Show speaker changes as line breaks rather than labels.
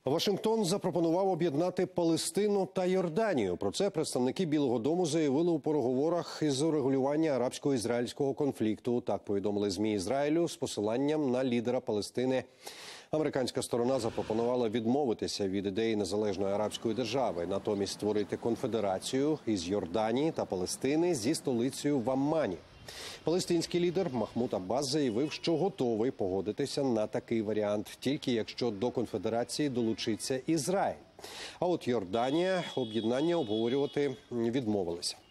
Вашингтон запропонував об'єднати Палестину та Йорданію. Про це представники Білого дому заявили у переговорах із урегулювання арабсько-ізраїльського конфлікту. Так повідомили ЗМІ Ізраїлю з посиланням на лідера Палестини. Американська сторона запропонувала відмовитися від ідеї незалежної арабської держави, натомість створити конфедерацію із Йорданії та Палестини зі столицею в Аммані. Палестинський лідер Махмуд Аббас заявив, що готовий погодитися на такий варіант, тільки якщо до конфедерації долучиться Ізраїль. А от Йорданія об'єднання обговорювати відмовилася.